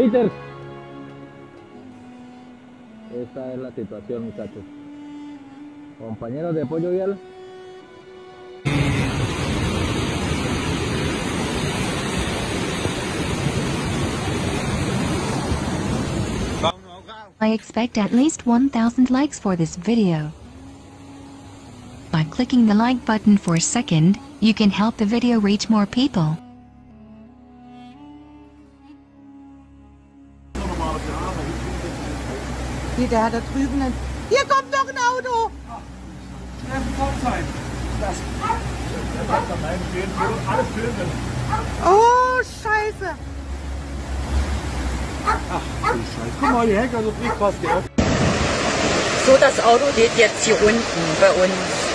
meters. Esta es la situación, muchachos. Compañeros de apoyo vial. I expect at least 1,000 likes for this video. By clicking the like button for a second, you can help the video reach more people. Der hat da drüben einen... Hier kommt noch ein Auto! Oh, Scheiße! Ach, du Scheiße. Guck mal, die Henker so fliegt fast geöffnet. So, das Auto steht jetzt hier unten bei uns.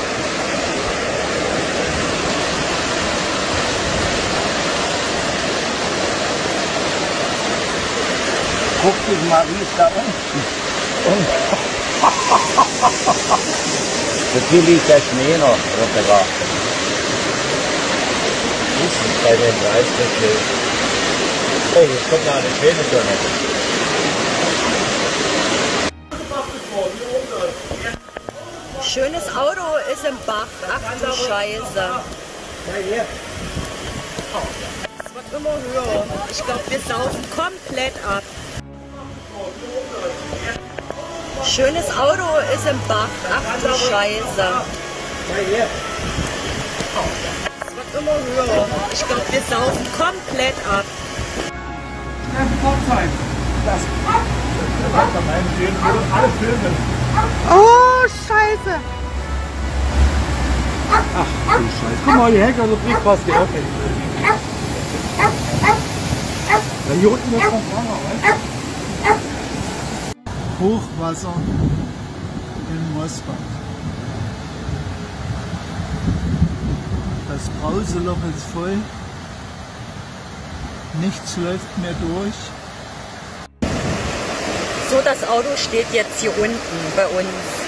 Guck dich mal, wie es da unten. Hier liegt der Schnee noch, runtergegangen. Ist es bei den 30 Schnee? Oh, jetzt kommt noch eine schöne Sonne. Schönes Auto ist im Bach. Ach du Scheiße. Es wird immer höher. Ich glaube, wir saufen komplett ab. Schönes Auto ist im Bach. Ach du Scheiße. Es wird immer höher. Ich glaube, wir saufen komplett ab. Oh, Scheiße! Ach, du Scheiße. Guck mal, die Henker so fliegt fast geöffnet. Ja, hier unten ist noch Fahrer, Hochwasser in Mosbach. Das Brauseloch ist voll. Nichts läuft mehr durch. So, das Auto steht jetzt hier unten bei uns.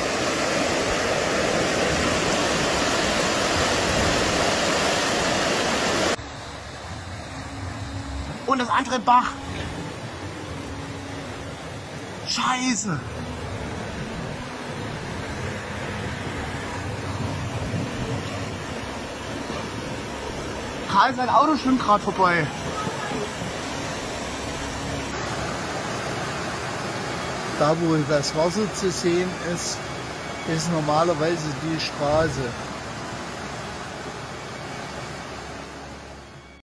Und das andere Bach. Scheiße. Karl, sein Auto schwimmt gerade vorbei. Da, wo das Wasser zu sehen ist, ist normalerweise die Straße.